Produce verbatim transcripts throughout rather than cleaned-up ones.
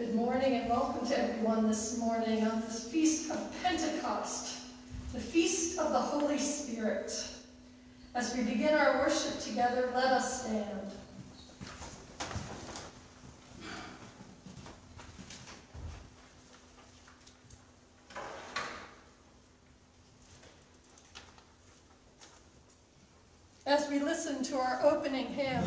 Good morning and welcome to everyone this morning on this Feast of Pentecost, the Feast of the Holy Spirit. As we begin our worship together, let us stand. As we listen to our opening hymn,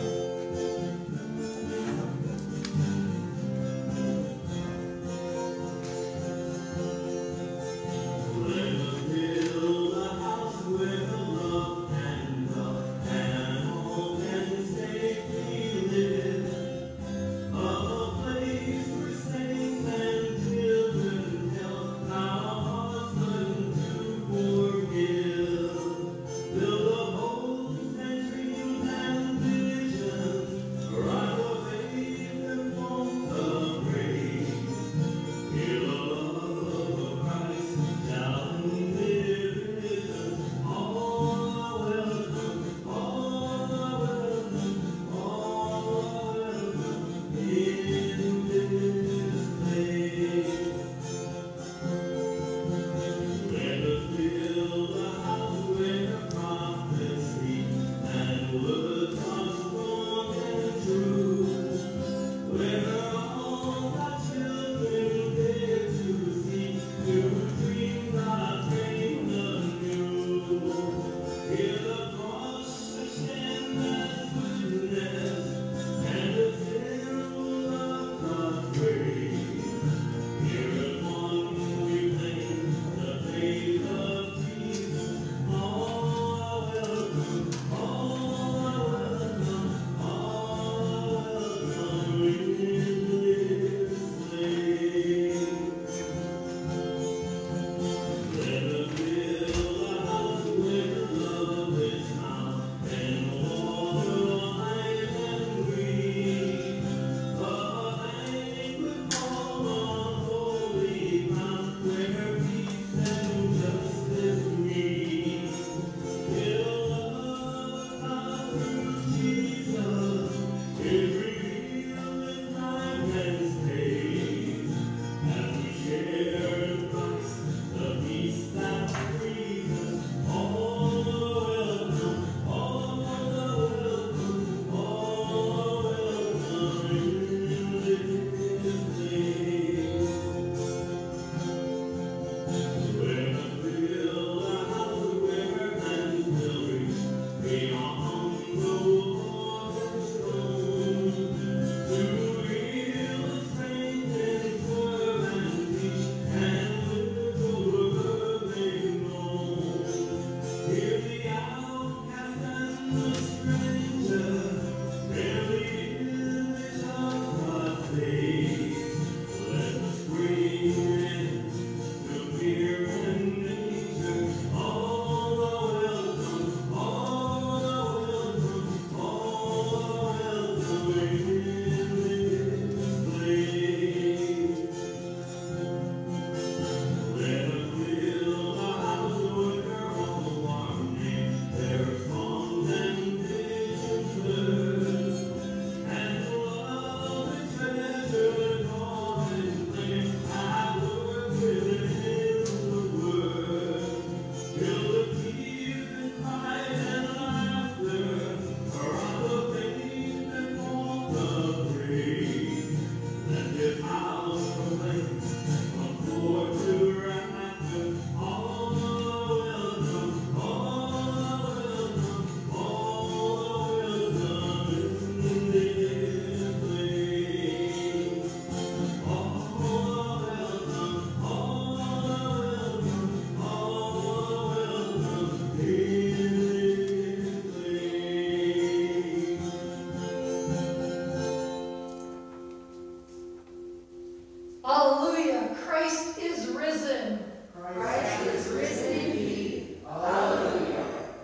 Hallelujah, Christ is risen. Christ is risen indeed. Hallelujah.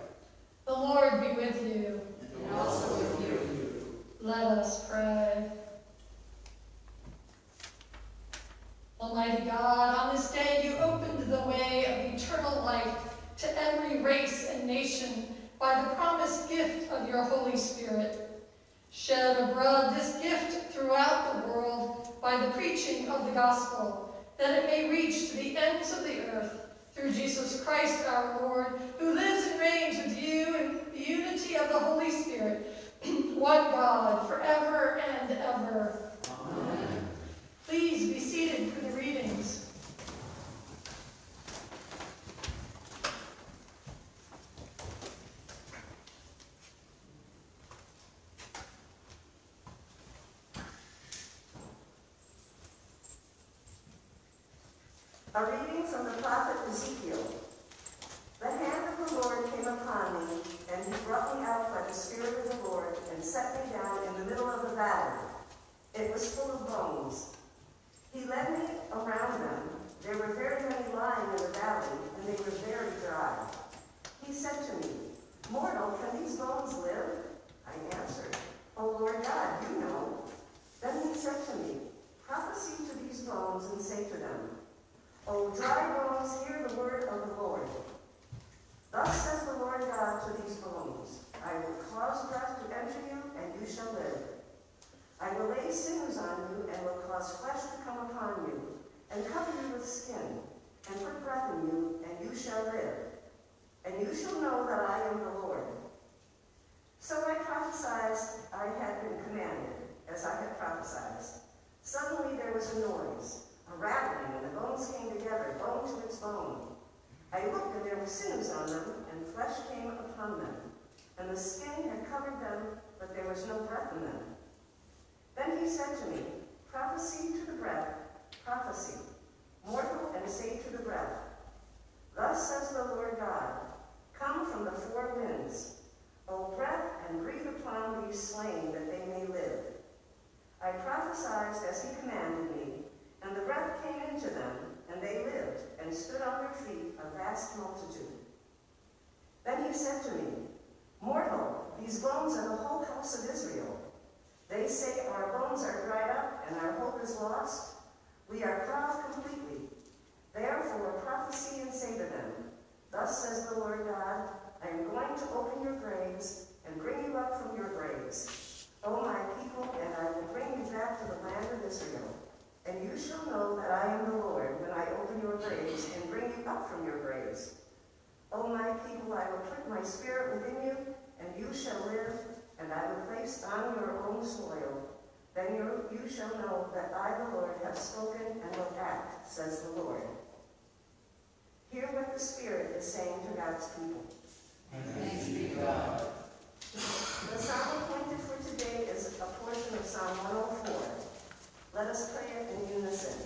The Lord be with you. And also with you. Let us pray. Almighty God, on this day you opened the way of eternal life to every race and nation by the promised gift of your Holy Spirit. Shed abroad this gift throughout the world by the preaching of the gospel, that it may reach to the ends of the earth, through Jesus Christ our Lord, who lives and reigns with you in the unity of the Holy Spirit, one God, forever and ever. Amen. Please be seated for the readings. A reading from the prophet Ezekiel. The hand of the Lord came upon me, and he brought me out by the Spirit of the Lord, and set me down in the middle of the valley. It was full of bones. He led me around them. There were very many lying in the valley, and they were very dry. He said to me, "Mortal, can these bones live?" I answered, "O Lord God, you know." Then he said to me, "Prophesy to these bones and say to them, O dry bones, hear the word of the Lord. Thus says the Lord God to these bones, I will cause breath to enter you, and you shall live. I will lay sinews on you, and will cause flesh to come upon you, and cover you with skin, and put breath in you, and you shall live. And you shall know that I am the Lord. So I prophesied I had been commanded, as I had prophesied. Suddenly there was a noise, a rattling, and the bones came together, bone to its bone. I looked, and there were sinews on them, and flesh came upon them, and the skin had covered them, but there was no breath in them. Then he said to me, Prophesy to the breath, prophesy, mortal, and say to the breath, Thus says the Lord God, Come from the four winds, O breath, and breathe upon these slain, that they may live. I prophesied as he commanded me, and the breath came into them, and they lived, and stood on their feet, a vast multitude. Then he said to me, Mortal, these bones are the whole house of Israel. They say, Our bones are dried up, and our hope is lost. We are cut off completely. Therefore prophesy and say to them, Thus says the Lord God, I am going to open your graves, and bring you up from your graves, O my people, and I will bring you back to the land of Israel. And you shall know that I am the Lord when I open your graves and bring you up from your graves. O my people, I will put my spirit within you, and you shall live, and I will place on your own soil. Then you, you shall know that I, the Lord, have spoken and will act, says the Lord. Hear what the Spirit is saying to God's people. Thanks be to God. The psalm appointed for today is a portion of Psalm one oh four. Let us pray it in unison.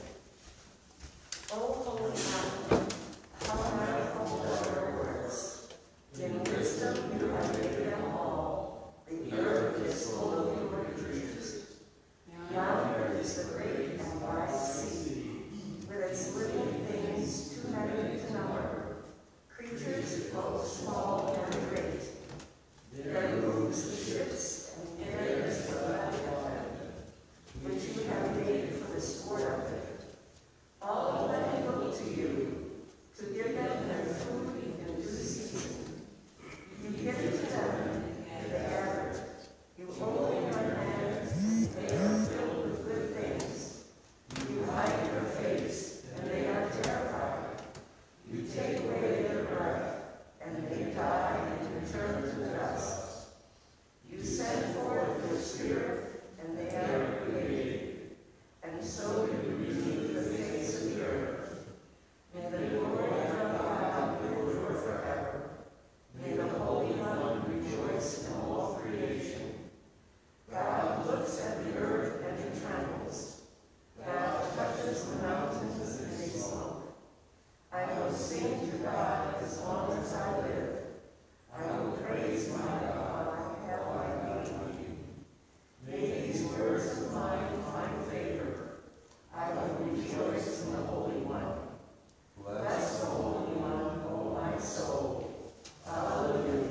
O Holy One, how manifold are your words. In wisdom you have made them all. The earth is full of your creatures. Yonder is the great and wide sea, with its living things too many to number, creatures both small and great. There moves the ships, and there is the land of them, which you have made for the sport of it. All of them look to you, to give them their food in due season. You give it to them, and they gather it. You open your hands, and they are filled with good things. You hide your face, and they are terrified. You take away their breath, and they die and return to dust. You send forth your spirit, and they are created, and so you renew the face of the earth. May the glory of God endure forever. May the Holy One rejoice in all creation. God looks at the earth and it trembles. God touches the mountains and they smoke. I will sing to God as long as I live. I will praise my God while I have my being. May these words of mine find favor. I will rejoice in the Holy One. Bless the Holy One, O my soul. Hallelujah.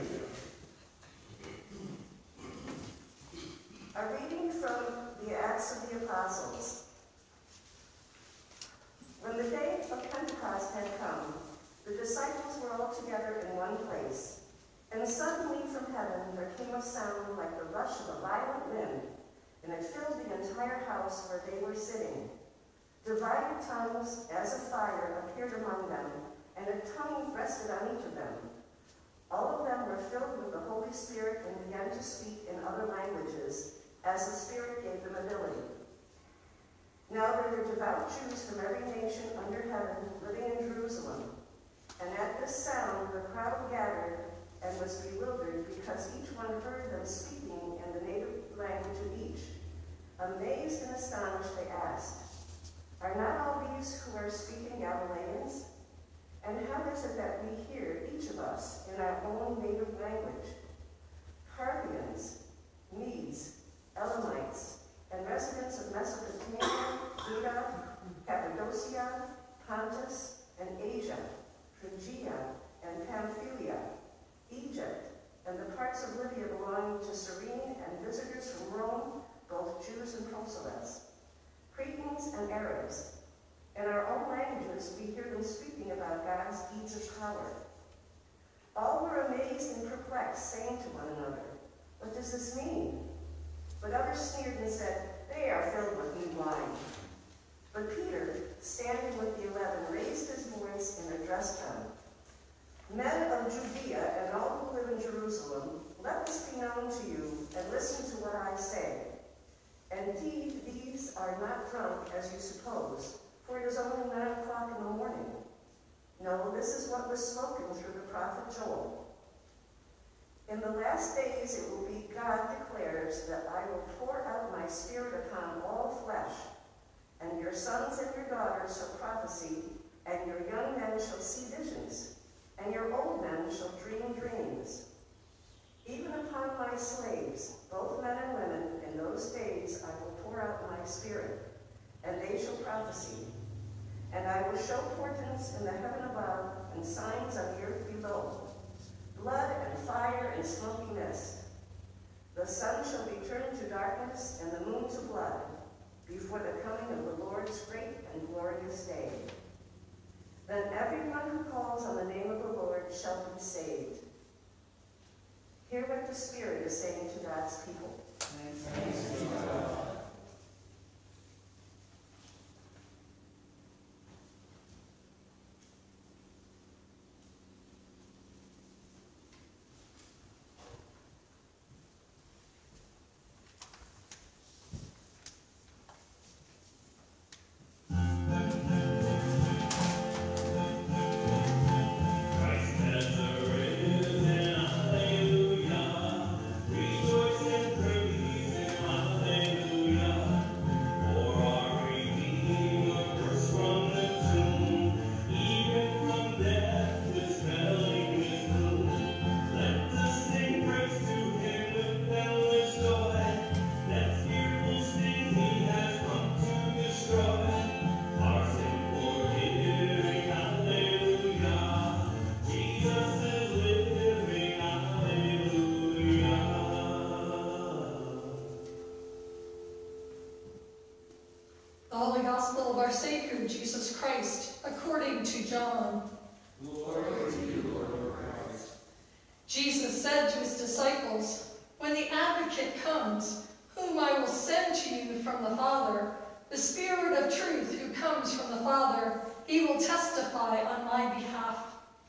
A reading from the Acts of the Apostles. When the day of Pentecost had come, the disciples were all together in one place. And suddenly from heaven there came a sound like the rush of a violent wind, and it filled the entire entire house where they were sitting. Divided tongues as of fire appeared among them, and a tongue rested on each of them. All of them were filled with the Holy Spirit and began to speak in other languages, as the Spirit gave them ability. Now there were devout Jews from every nation under heaven living in Jerusalem. And at this sound the crowd gathered and was bewildered, because each one heard them speaking in the native language of each. Amazed and astonished, they asked, "Are not all these who are speaking Galileans? And how is it that we hear, each of us, in our own native language? Parthians, Medes, Elamites, and residents of Mesopotamia, Judah, Cappadocia, Pontus, and Asia, Phrygia, and Pamphylia, Egypt, and the parts of Libya belonging to Cyrene, and visitors from Rome, both Jews and proselytes, Cretans and Arabs. In our own languages, we hear them speaking about God's deeds of power." All were amazed and perplexed, saying to one another, "What does this mean?" But others sneered and said, "They are filled with new wine." But Peter, standing with the eleven, raised his voice and addressed them. "Men of Judea and all who live in Jerusalem, let this be known to you, and listen to what I say. Indeed, these are not drunk as you suppose, for it is only nine o'clock in the morning. No, this is what was spoken through the prophet Joel. In the last days it will be, God declares, that I will pour out my spirit upon all flesh, and your sons and your daughters shall prophesy, and your young men shall see visions, and your old men shall dream dreams. Even upon my slaves, both men and women, in those days I will pour out my spirit, and they shall prophesy. And I will show portents in the heaven above and signs on the earth below, blood and fire and smoky mist. The sun shall be turned to darkness and the moon to blood before the coming of the Lord's great and glorious day. Then everyone who calls on the name of the Lord shall be saved." Hear what the Spirit is saying to God's people. Thanks be to God. The Holy Gospel of our Savior, Jesus Christ, according to John. Glory to you, Lord Christ. Jesus said to his disciples, "When the Advocate comes, whom I will send to you from the Father, the Spirit of truth who comes from the Father, he will testify on my behalf.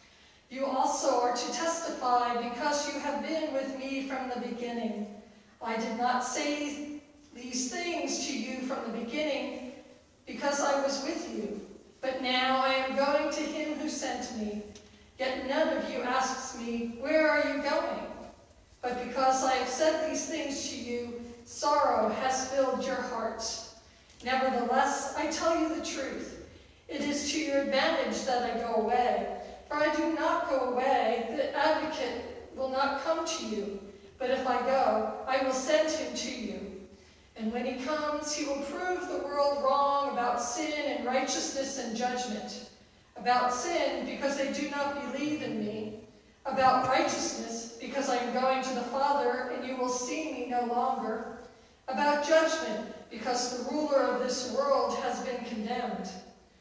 You also are to testify because you have been with me from the beginning. I did not say these things to you from the beginning because I was with you, but now I am going to him who sent me. Yet none of you asks me, 'Where are you going?' But because I have said these things to you, sorrow has filled your hearts. Nevertheless, I tell you the truth. It is to your advantage that I go away. For I do not go away, the Advocate will not come to you. But if I go, I will send him to you. And when he comes, he will prove the world wrong about sin and righteousness and judgment. About sin, because they do not believe in me. About righteousness, because I am going to the Father, and you will see me no longer. About judgment, because the ruler of this world has been condemned.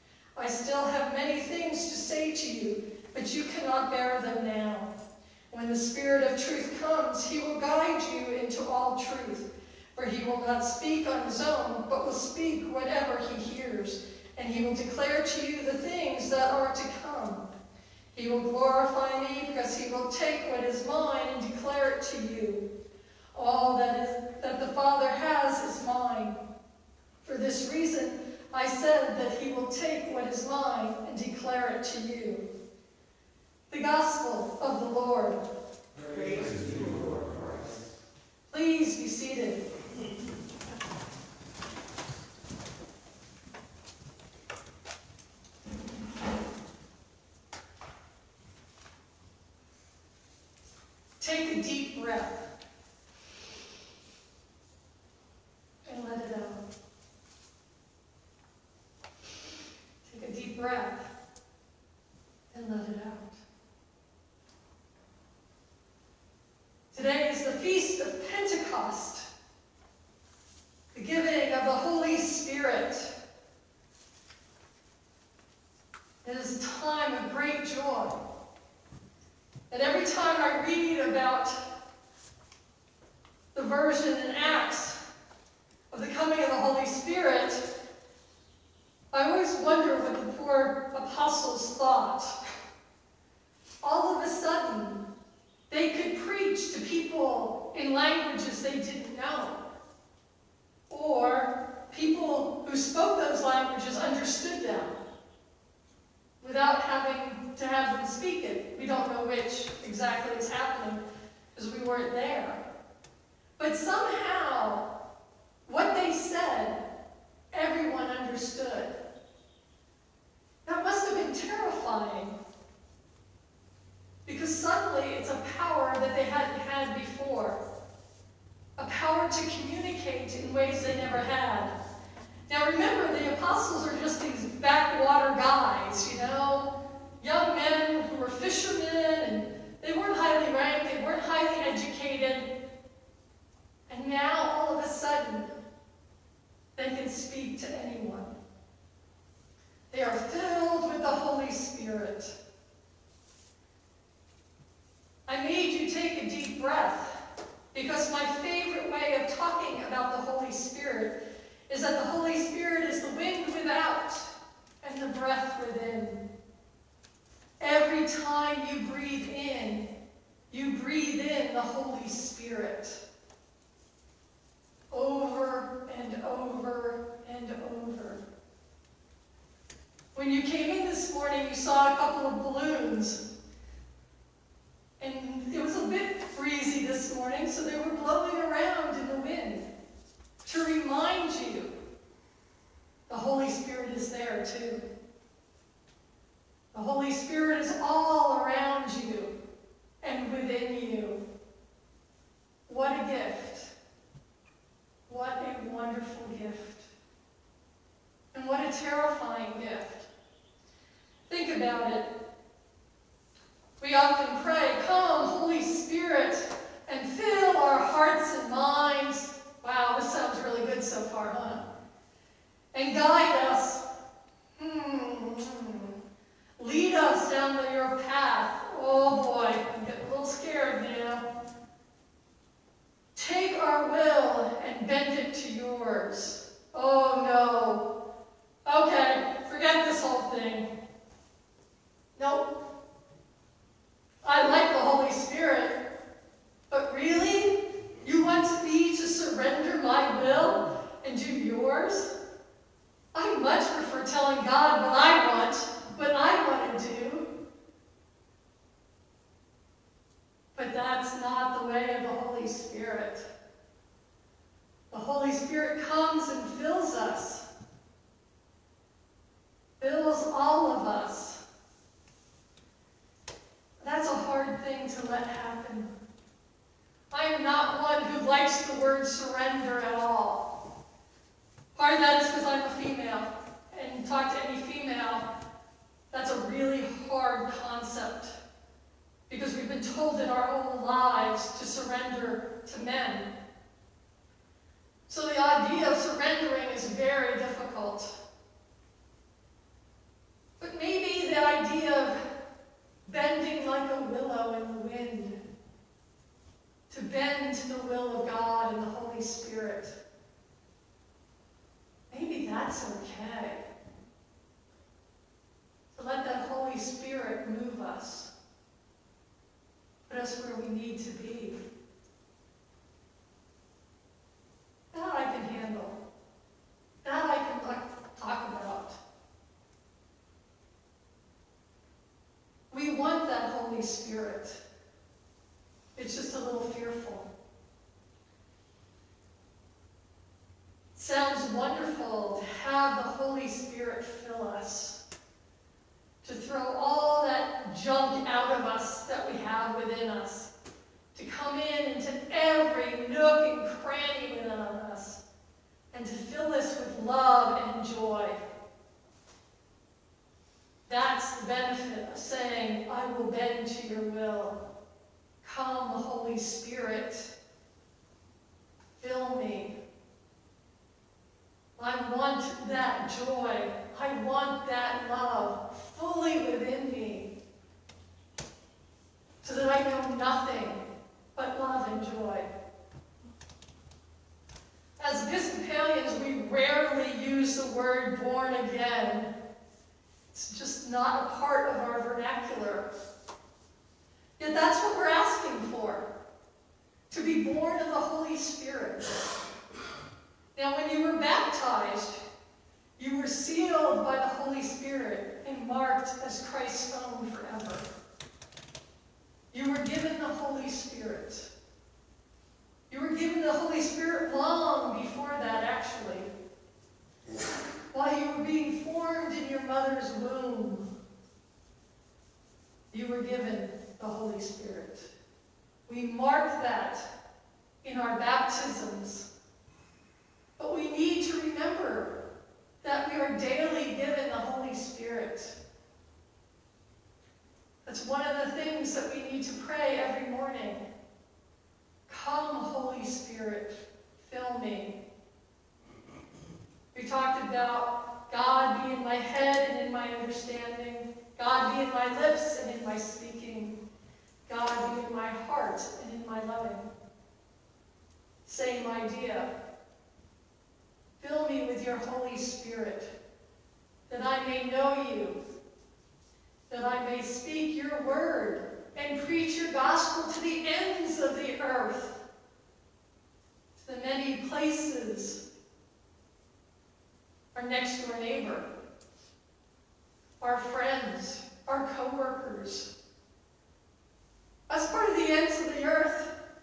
I still have many things to say to you, but you cannot bear them now. When the Spirit of truth comes, he will guide you into all truth. For he will not speak on his own, but will speak whatever he hears, and he will declare to you the things that are to come. He will glorify me, because he will take what is mine and declare it to you. All that is that the Father has is mine. For this reason I said that he will take what is mine and declare it to you. The Gospel of the Lord. Praise to you, Lord Christ. Please be seated. Take a deep breath and let it out. Take a deep breath and let it out. Today is the feast of Pentecost, the giving of the Holy Spirit. It is a time of great joy. And every time I read about the version in Acts of the coming of the Holy Spirit, I always wonder what the poor apostles thought. All of a sudden, they could preach to people in languages they didn't know. Or people who spoke those languages understood them without having to have them speak it. We don't know which exactly is happening because we weren't there. But somehow, what they said, everyone understood. That must have been terrifying, because suddenly it's a power that they hadn't had before. A power to communicate in ways they never had. Now remember, the apostles are just these backwater guys, you know, young men who were fishermen, and they weren't highly ranked, they weren't highly educated. And now, all of a sudden, they can speak to anyone. They are filled with the Holy Spirit. I made you take a deep breath because my favorite way of talking about the Holy Spirit is that the Holy Spirit is the wind without and the breath within. Every time you breathe in, you breathe in the Holy Spirit. Over and over and over. When you came in this morning, you saw a couple of balloons. And it was a bit breezy this morning, so they were blowing around in the wind to remind you the Holy Spirit is there too. The Holy Spirit is all around you and within you. What a gift. What a wonderful gift. And what a terrifying gift. Think about it. We often pray, "Come, Holy Spirit, and fill our hearts and minds." Wow, this sounds really good so far, huh? And guide us. Hmm. Lead us down the, your path. Oh boy, I'm getting a little scared now. Take our will and bend it to yours. Oh no. Okay, forget this whole thing. Nope. I like the Holy Spirit, but really? You want me to surrender my will and do yours? I much prefer telling God what I want, what I want to do. But that's not the way of the Holy Spirit. The Holy Spirit comes and fills us, fills all of us. That's a hard thing to let happen. I am not one who likes the word surrender at all. Part of that is because I'm a female, and talk to any female, that's a really hard concept, because we've been told in our whole lives to surrender to men. So the idea of surrendering is very difficult. But maybe the idea of bending like a willow in the wind, to bend to the will of God and the Holy Spirit, where we need to be. That I can handle. That I can like, talk about. We want that Holy Spirit. It's just a little fearful. It sounds wonderful to have the Holy Spirit fill us, to throw all that junk out of us that we have within us, to come in into every nook and cranny within us, and to fill us with love and joy. That's the benefit of saying, I will bend to your will. Come, Holy Spirit, fill me. I want that joy. I want that love fully within me, so that I know nothing but love and joy. As Episcopalians, we rarely use the word born again. It's just not a part of our vernacular. Yet that's what we're asking for, to be born of the Holy Spirit. Now, when you were baptized, you were sealed by the Holy Spirit and marked as Christ's own forever. You were given the Holy Spirit. You were given the Holy Spirit long before that, actually. While you were being formed in your mother's womb, you were given the Holy Spirit. We mark that in our baptisms. But we need to remember that we are daily given the Holy Spirit. That's one of the things that we need to pray every morning. Come, Holy Spirit, fill me. We talked about God being my head and in my understanding, God being my lips and in my speaking, God being my heart and in my loving. Same idea. Fill me with your Holy Spirit, that I may know you, that I may speak your word and preach your gospel to the ends of the earth, to the many places, our next door neighbor, our friends, our co-workers. That's part of the ends of the earth.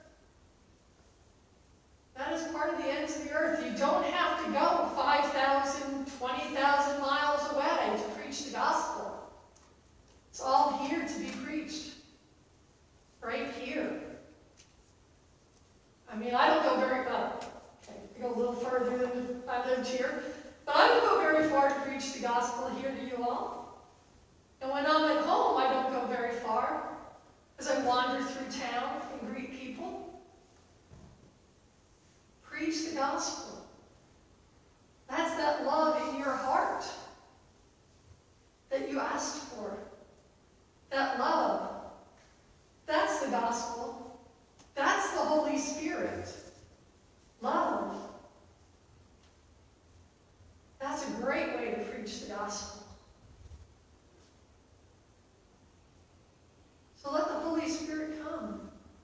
That is part of the ends of the earth. You don't have to go five thousand, twenty thousand miles away to preach the gospel. It's all here to be preached. Right here. I mean, I don't go very far. Okay, I go a little further than I lived here. But I don't go very far to preach the gospel here to you all. And when I'm at home, I don't go very far, as I wander through town and greet people. Preach the gospel. That's that love in your heart that you asked for. That love. That's the gospel. That's the Holy Spirit. Love. That's a great way to preach the gospel. So let the Holy Spirit come.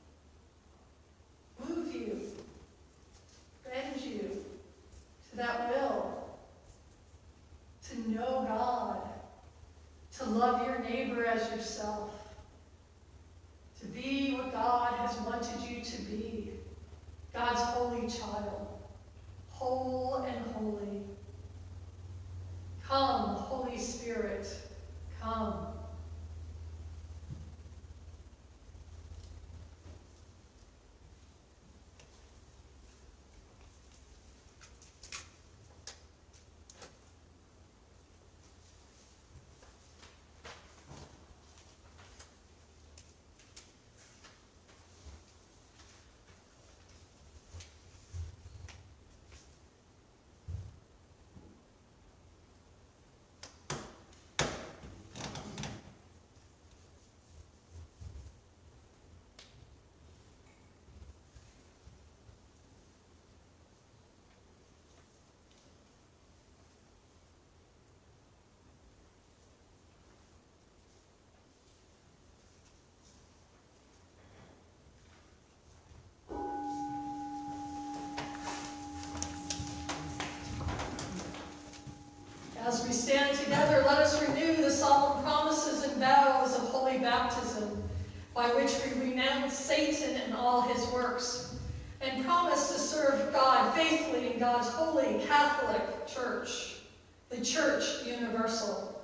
Move you. Bend you to that will. To know God. To love your neighbor as yourself. To be what God has wanted you to be. God's holy child. Whole and holy. Come, Holy Spirit, come. As we stand together, let us renew the solemn promises and vows of holy baptism, by which we renounce Satan and all his works, and promise to serve God faithfully in God's holy Catholic Church, the Church Universal.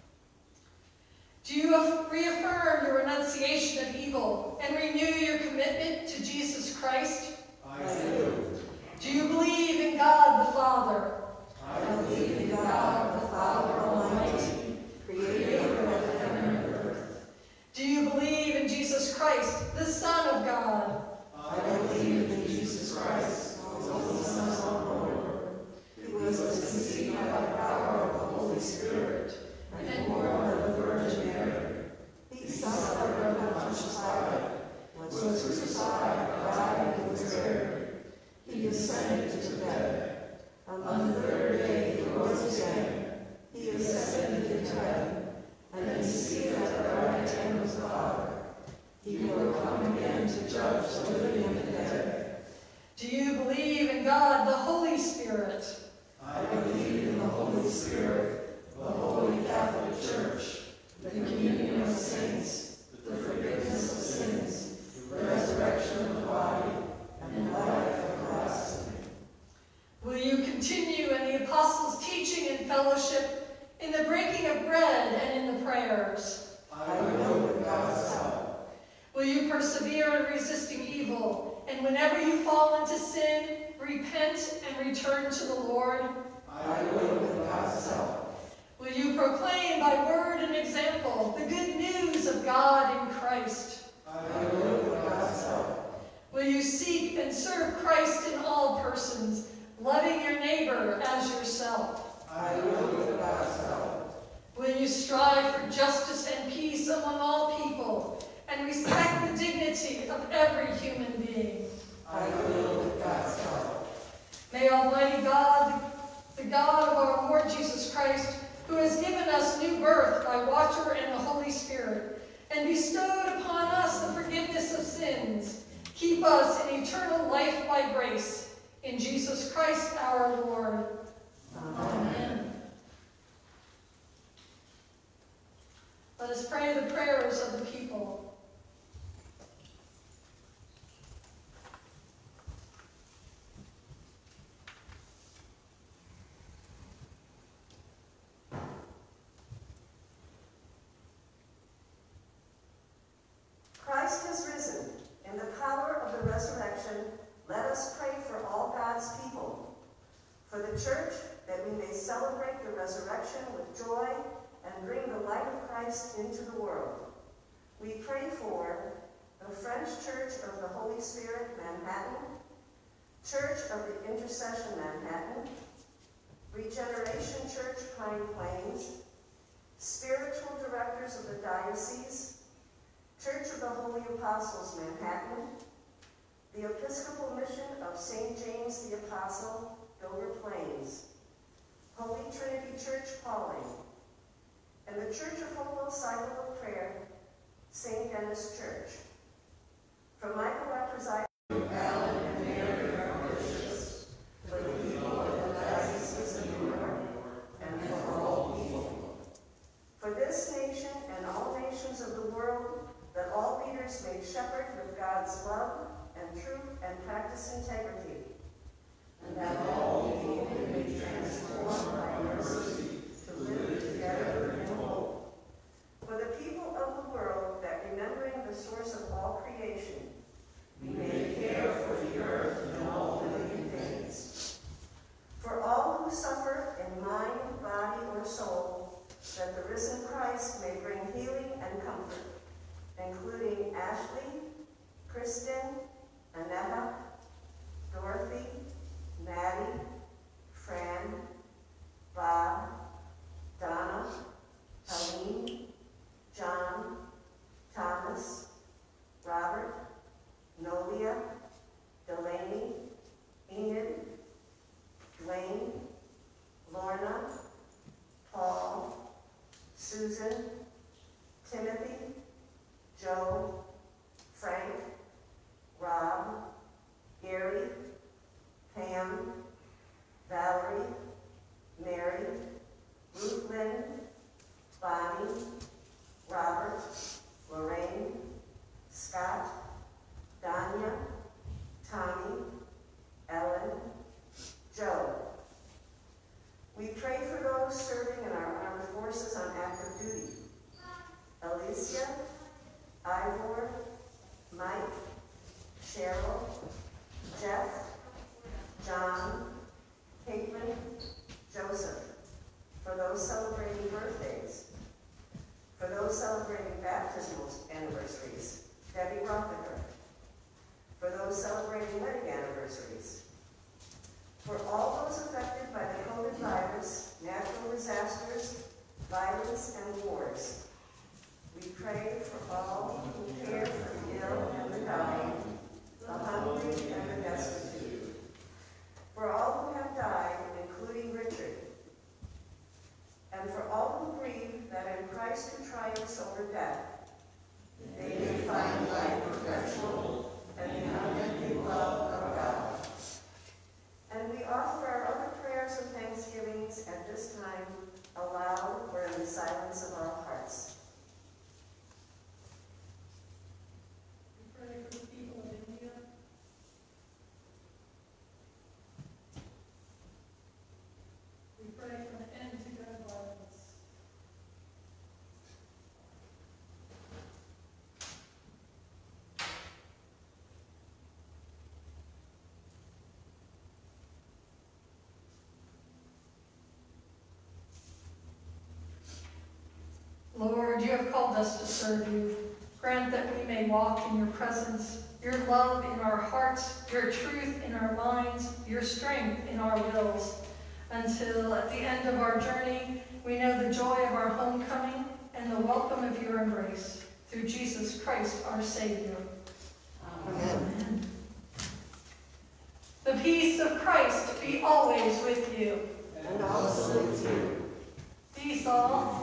Do you reaffirm your renunciation of evil and renew your commitment to Jesus Christ? I do. Do you believe in God the Father? I believe in God, the Father Almighty, creator of heaven and earth. Do you believe in Jesus Christ, the Son of God? I believe in Jesus Christ, the only Son of our Lord, who was conceived by the power of the Holy Spirit, and born of the Virgin Mary. He suffered under Pontius Pilate, was crucified, died, and was buried. He descended to the dead. On the third day he rose again. He ascended into heaven, and is seated at the right hand of the Father. He will come again to judge the living and the dead. Do you believe in God, the Holy Spirit? I believe in the Holy Spirit, the Holy Catholic Church, the communion of saints, the forgiveness of sins, the resurrection of the body, and the life everlasting. Will you continue in the apostles' teaching and fellowship, in the breaking of bread and in the prayers? I will with God's help. Will you persevere in resisting evil, and whenever you fall into sin, repent and return to the Lord? I will with God's help. Will you proclaim by word and example the good news of God in Christ? I will with God's help. Will you seek and serve Christ in all persons, loving your neighbor as yourself? I will with God's help. Will you strive for justice and peace among all people, and respect the dignity of every human being? I will with God's help. May Almighty God, the God of our Lord Jesus Christ, who has given us new birth by water and the Holy Spirit, and bestowed upon us the forgiveness of sins, keep us in eternal life by grace. In Jesus Christ our Lord. Amen. Amen. Let us pray the prayers of the people. Christ has risen. In the power of the resurrection, let us pray for all God's people, for the church, that we may celebrate the resurrection with joy and bring the light of Christ into the world. We pray for the French Church of the Holy Spirit, Manhattan, Church of the Intercession, Manhattan, Regeneration Church, Pine Plains, Spiritual Directors of the Diocese, Church of the Holy Apostles, Manhattan, the Episcopal Mission of Saint James the Apostle, Dover Plains, Holy Trinity Church, Pauling, and the Church of Hopewell Cycle of Prayer, Saint Dennis Church. From Michael I preside. Alan and Mary are gracious, For the people of the diocese of New York, and for all people. for this nation and all nations of the world, that all leaders may shepherd with God's love and truth and practice integrity, and that all may be have called us to serve you. Grant that we may walk in your presence, your love in our hearts, your truth in our minds, your strength in our wills, until at the end of our journey, we know the joy of our homecoming and the welcome of your embrace. Through Jesus Christ, our Savior. Amen. The peace of Christ be always with you. And also with you. Peace all.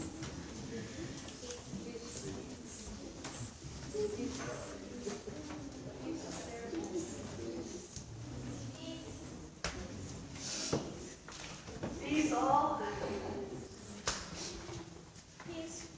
Peace all. Peace.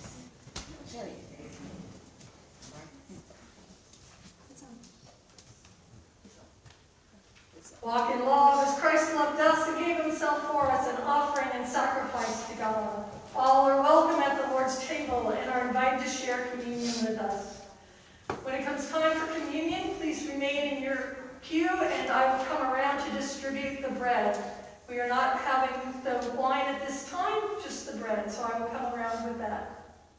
Walk in love as Christ loved us and gave himself for us, an offering and sacrifice to God. All are welcome at the Lord's table and are invited to share communion with us. When it comes time for communion, please remain in your pew and I will come around to distribute the bread. We are not having the wine at this time, just the bread, so I will come around with that.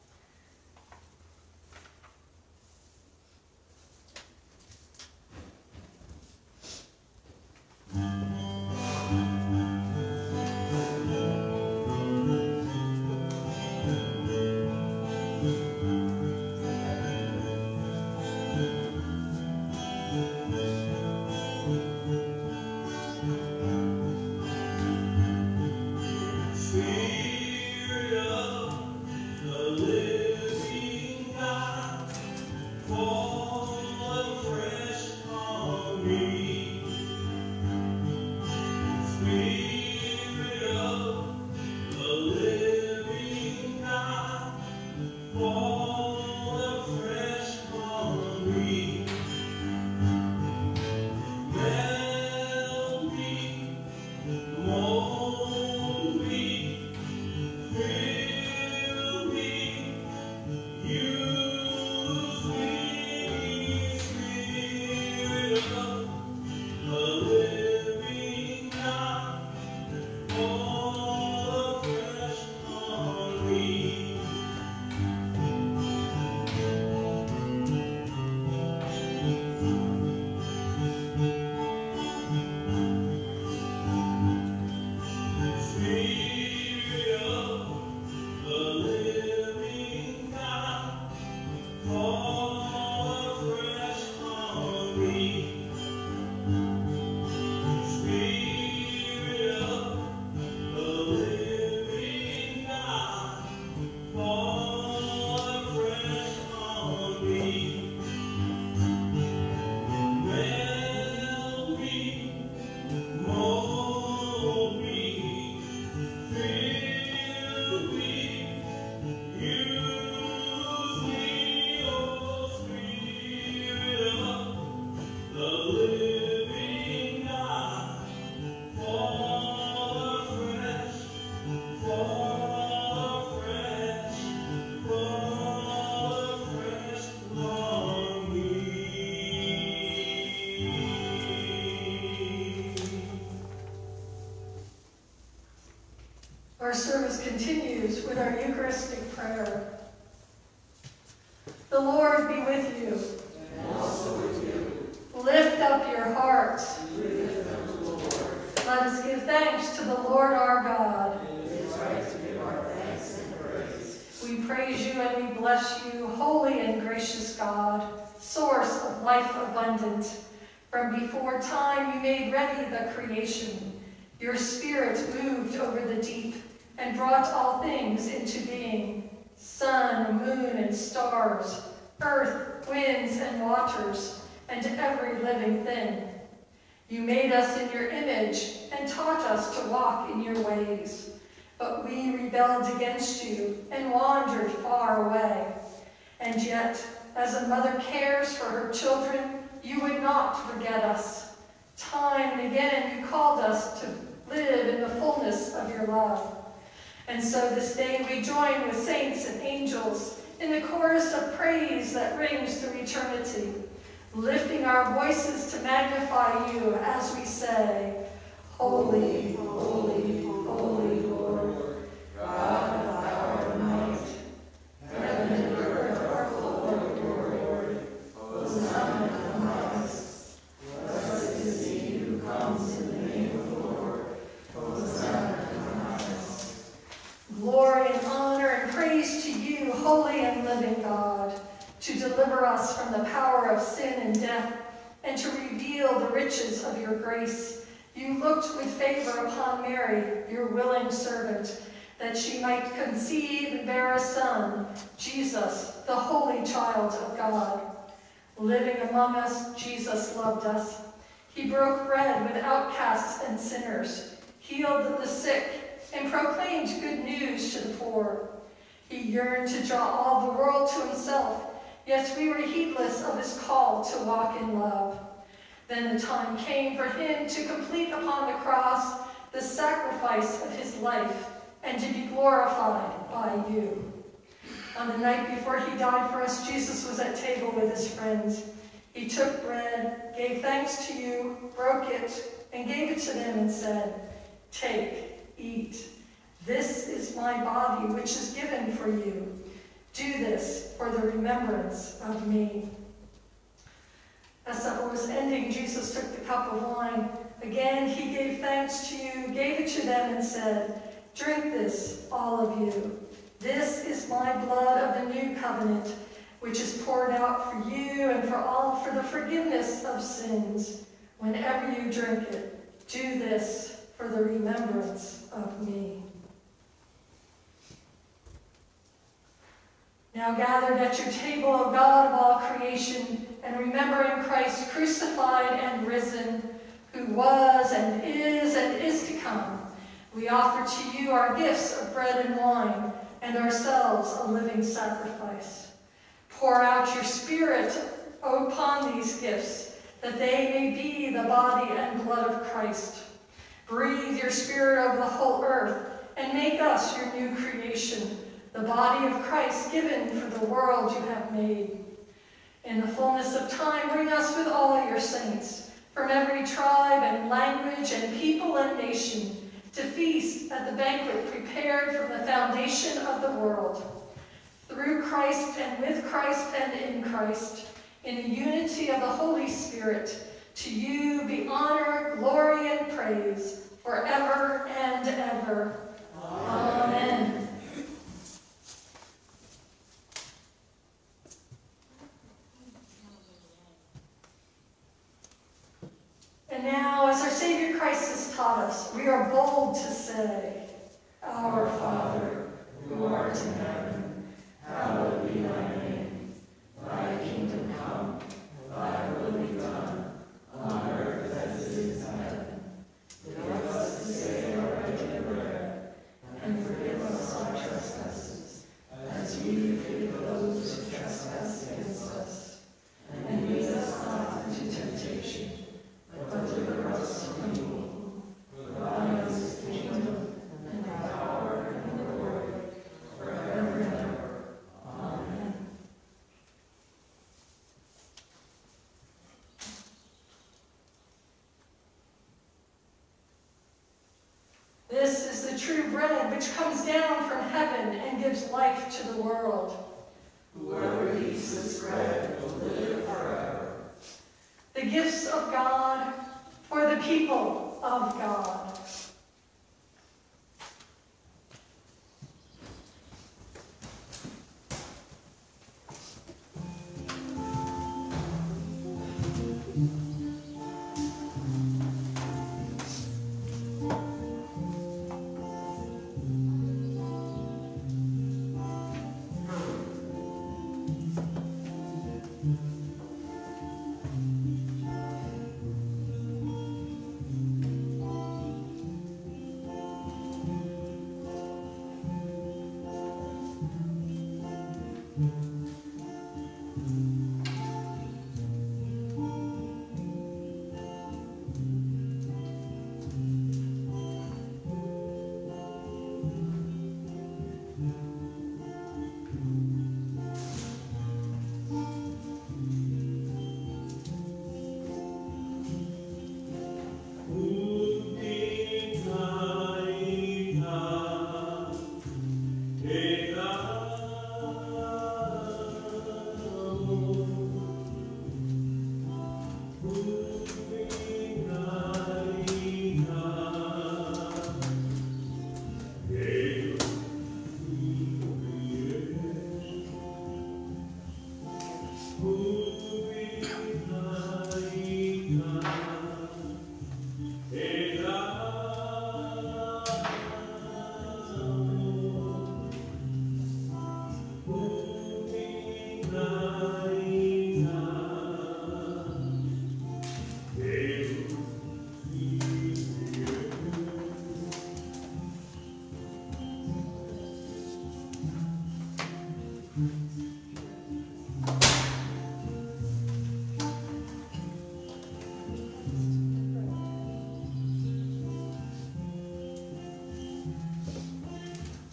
Our service continues with our Eucharistic prayer. The Lord be with you. And also with you. Lift up your hearts. Lift them to the Lord. Let us give thanks to the Lord our God. It is right to give our thanks and praise. We praise you and we bless you, holy and gracious God, source of life abundant. From before time you made ready the creation. Your spirit moved over the deep and brought all things into being, sun, moon, and stars, earth, winds, and waters, and every living thing. You made us in your image and taught us to walk in your ways. But we rebelled against you and wandered far away. And yet, as a mother cares for her children, you would not forget us. Time and again you called us to live in the fullness of your love. And so this day we join with saints and angels in the chorus of praise that rings through eternity, lifting our voices to magnify you as we say, Holy, holy, holy Lord, God of power and might, deliver us from the power of sin and death, and to reveal the riches of your grace. You looked with favor upon Mary, your willing servant, that she might conceive and bear a son, Jesus, the holy child of God. Living among us, Jesus loved us. He broke bread with outcasts and sinners, healed the sick, and proclaimed good news to the poor. He yearned to draw all the world to himself, yet we were heedless of his call to walk in love. Then the time came for him to complete upon the cross the sacrifice of his life and to be glorified by you. On the night before he died for us, Jesus was at table with his friends. He took bread, gave thanks to you, broke it, and gave it to them and said, "Take, eat. This is my body, which is given for you. Do this for the remembrance of me." As supper was ending, Jesus took the cup of wine. Again, he gave thanks to you, gave it to them, and said, "Drink this, all of you. This is my blood of the new covenant, which is poured out for you and for all for the forgiveness of sins. Whenever you drink it, do this for the remembrance of me." Now gathered at your table, O God of all creation, and remembering Christ crucified and risen, who was and is and is to come, we offer to you our gifts of bread and wine, and ourselves a living sacrifice. Pour out your Spirit upon these gifts, that they may be the body and blood of Christ. Breathe your Spirit over the whole earth, and make us your new creation, the body of Christ given for the world you have made. In the fullness of time, bring us with all your saints, from every tribe and language and people and nation, to feast at the banquet prepared from the foundation of the world. Through Christ and with Christ and in Christ, in the unity of the Holy Spirit, to you be honor, glory, and praise forever and ever. Amen. Amen. And now, as our Savior Christ has taught us, we are bold to say, "Our Father, who art in heaven, hallowed be thy name. Thy kingdom come, thy will be done, on earth as it is in heaven. Give us this day our daily bread, and forgive us our trespasses, as we forgive those who trespass against us. And lead us not into temptation, but deliver us from evil. For thine is the kingdom, and the power, and the glory, forever and ever. Amen." This is the true bread which comes down from heaven and gives life to the world. Whoever eats this bread will live forever. The gifts of God for the people of God.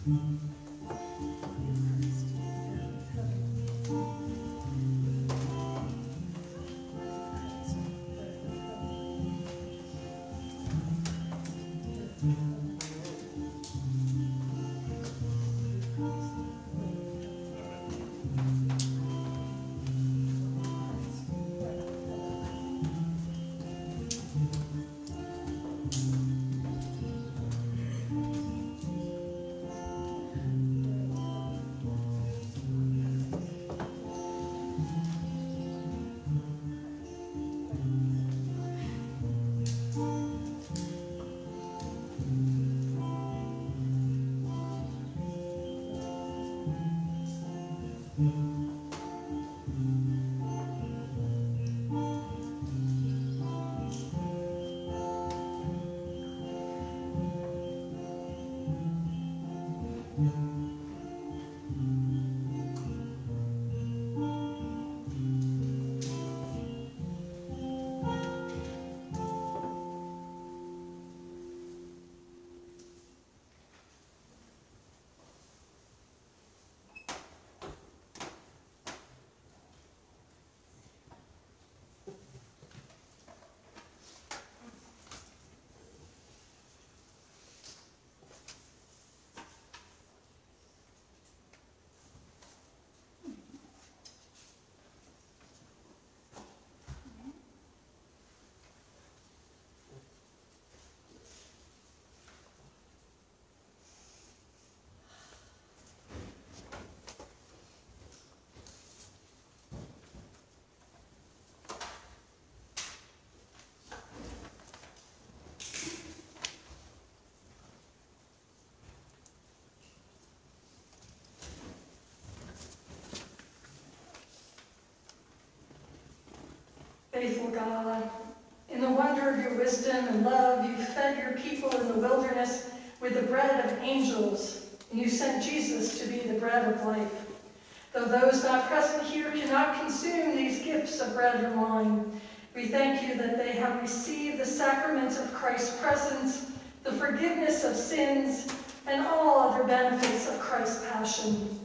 Faithful God, in the wonder of your wisdom and love, you fed your people in the wilderness with the bread of angels, and you sent Jesus to be the bread of life. Though those not present here cannot consume these gifts of bread and wine, we thank you that they have received the sacrament of Christ's presence, the forgiveness of sins, and all other benefits of Christ's passion.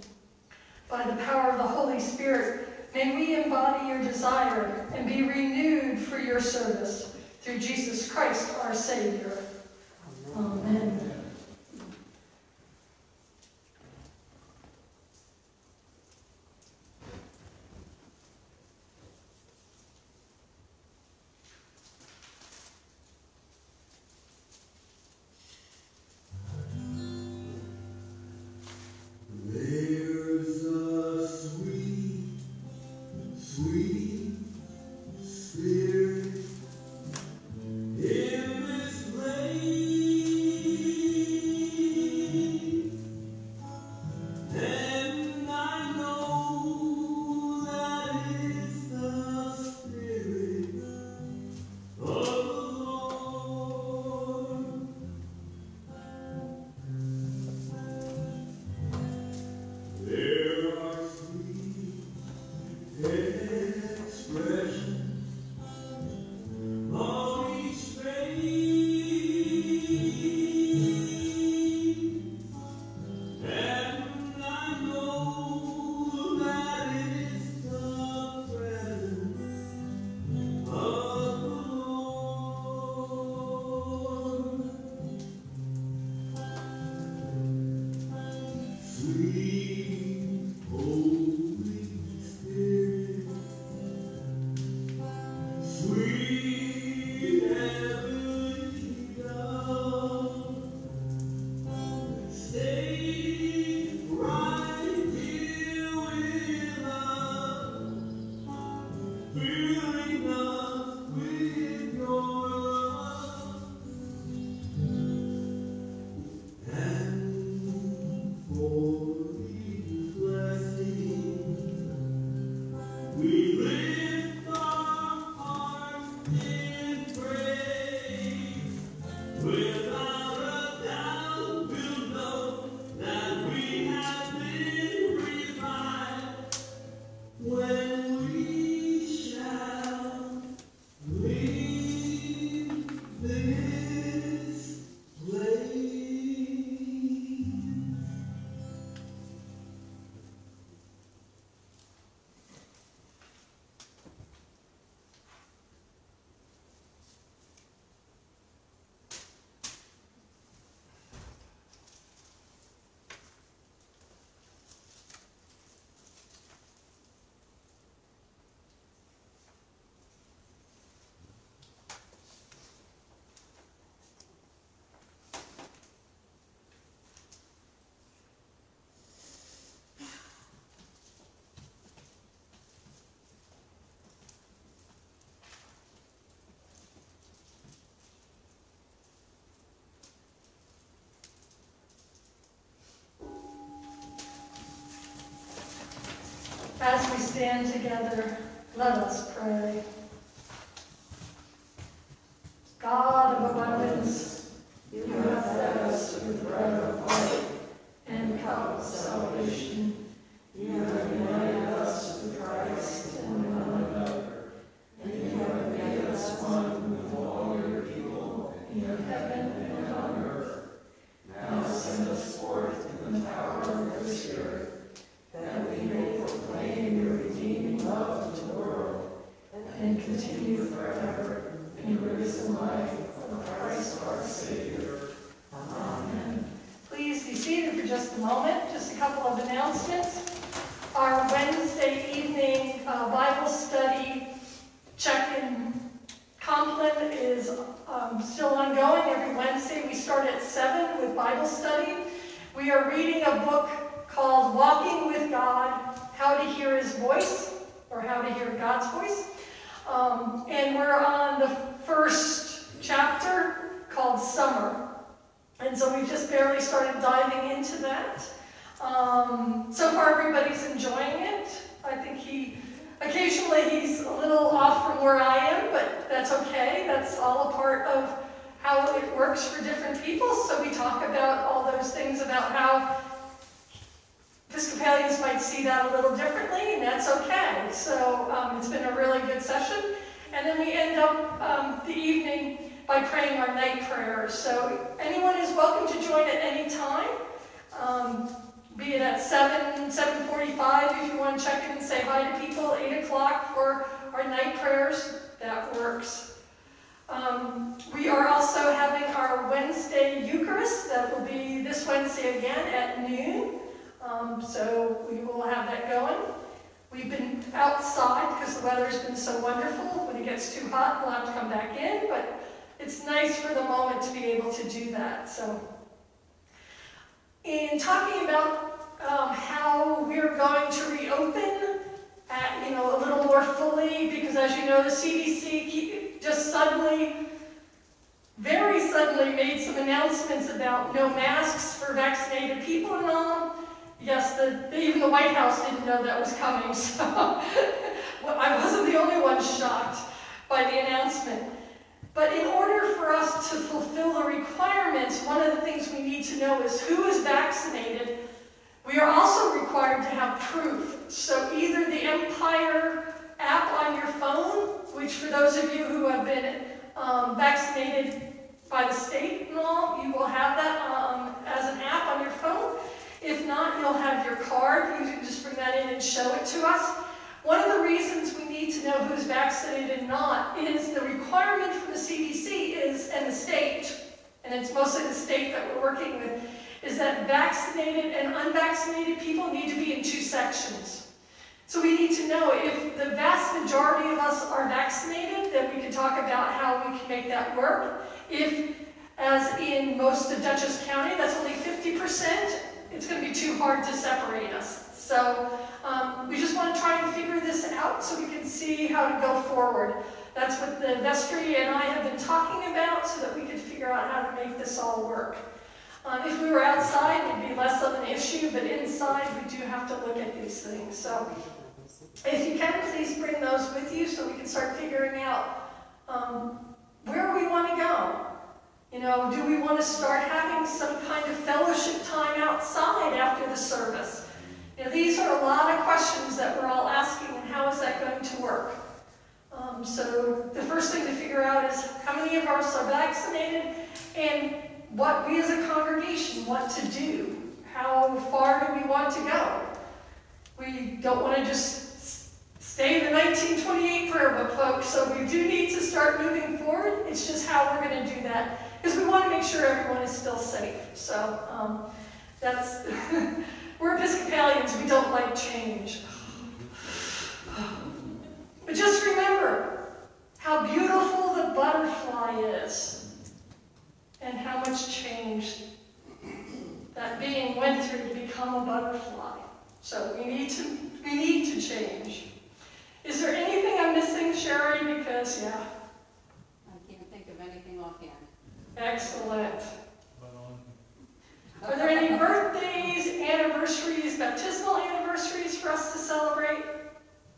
By the power of the Holy Spirit, may we embody your desire and be renewed for your service through Jesus Christ, our Savior. Amen. There's a sweet, sweet spirit in this place. stand together. Let us pray. God of abundance, you have fed us with bread of life and cup of salvation. You have united us with Christ and one another, and you have made us one with all your people in heaven and on earth. Now send us forth in the power of your Spirit, that we may proclaim your redeeming love to the world, and continue forever in the risen life of Christ our Savior. Amen. Please be seated for just a moment. Just a couple of announcements. Our Wednesday evening uh, Bible study check-in Compline is um, still ongoing. Every Wednesday we start at seven with Bible study. We are reading a book called Walking with God, How to Hear His Voice, or How to Hear God's Voice. Um, and we're on the first chapter called Summer. And so we've just barely started diving into that. Um, so far everybody's enjoying it. I think he, occasionally he's a little off from where I am, but that's okay. That's all a part of how it works for different people. So we talk about all those things about how Episcopalians might see that a little differently, and that's okay. So um, it's been a really good session. And then we end up um, the evening by praying our night prayers. So anyone is welcome to join at any time, um, be it at seven, seven forty-five if you want to check in and say hi to people, eight o'clock for our night prayers. That works. Um, we are also having our Wednesday Eucharist. That will be this Wednesday again at noon. Um, so we will have that going. We've been outside because the weather's been so wonderful. When it gets too hot, we'll have to come back in, but it's nice for the moment to be able to do that. So, in talking about um, how we're going to reopen, at, you know, a little more fully, because as you know, the C D C keep, just suddenly, very suddenly made some announcements about no masks for vaccinated people and all. Yes, the, even the White House didn't know that was coming, so well, I wasn't the only one shocked by the announcement. But in order for us to fulfill the requirements, one of the things we need to know is who is vaccinated. We are also required to have proof. So either the Empire app on your phone, which for those of you who have been um, vaccinated by the state and all, you will have that um, as an app on your phone. If not, you'll have your card. You can just bring that in and show it to us. One of the reasons we need to know who's vaccinated and not is the requirement from the C D C is, and the state, and it's mostly the state that we're working with, is that vaccinated and unvaccinated people need to be in two sections. So we need to know if the vast majority of us are vaccinated, then we can talk about how we can make that work. If, as in most of Dutchess County, that's only fifty percent, it's going to be too hard to separate us. So um, we just want to try and figure this out so we can see how to go forward. That's what the vestry and I have been talking about so that we can figure out how to make this all work. Um, if we were outside, it'd be less of an issue, but inside we do have to look at these things. So if you can, please bring those with you so we can start figuring out um, where we want to go. You know, do we want to start having some kind of fellowship time outside after the service? You know, these are a lot of questions that we're all asking, and how is that going to work? Um, so the first thing to figure out is how many of us are vaccinated, and what we as a congregation want to do. How far do we want to go? We don't want to just stay in the nineteen twenty-eight prayer book, folks, so we do need to start moving forward. It's just how we're going to do that, because we want to make sure everyone is still safe. So um, that's, we're Episcopalians, we don't like change. But just remember how beautiful the butterfly is, and how much change that being went through to become a butterfly. So we need to, we need to change. Is there anything I'm missing, Sherry? Because, yeah. I can't think of anything offhand. Excellent. Are there any birthdays, anniversaries, baptismal anniversaries for us to celebrate?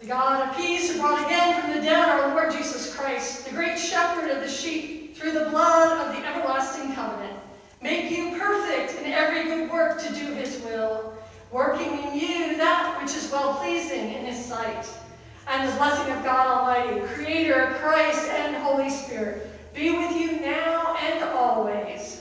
The God of peace who brought again from the dead our Lord Jesus Christ, the great shepherd of the sheep, through the blood of the everlasting covenant, make you perfect in every good work to do his will, working in you that which is well-pleasing in his sight. And the blessing of God Almighty, Creator, Christ, and Holy Spirit, be with you now and always.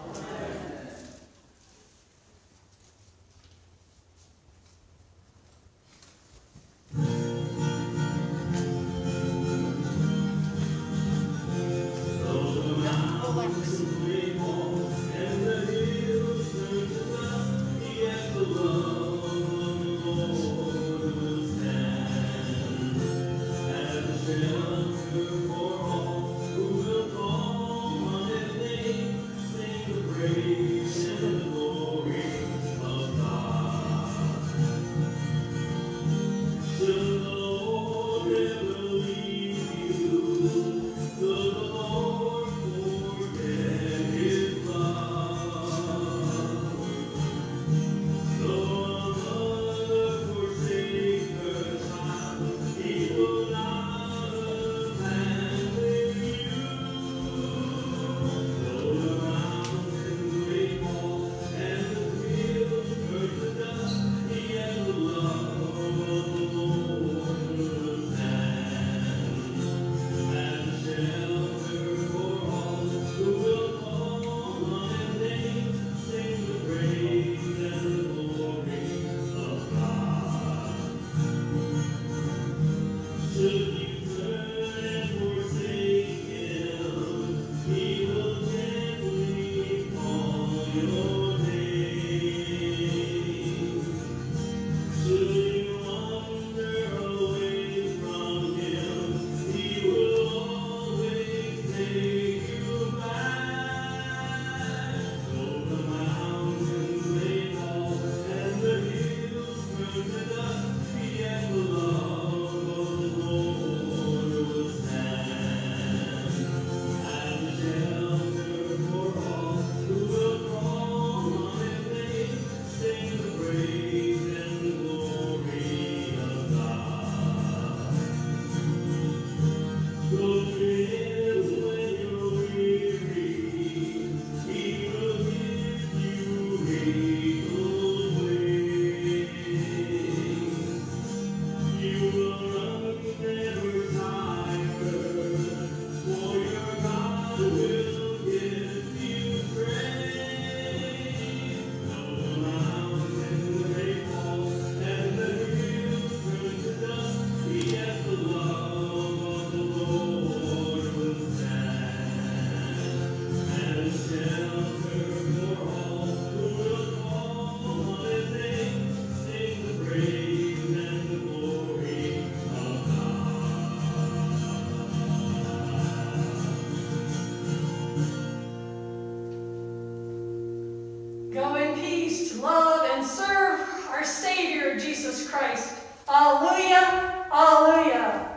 Go in peace to love and serve our Savior, Jesus Christ. Alleluia, alleluia.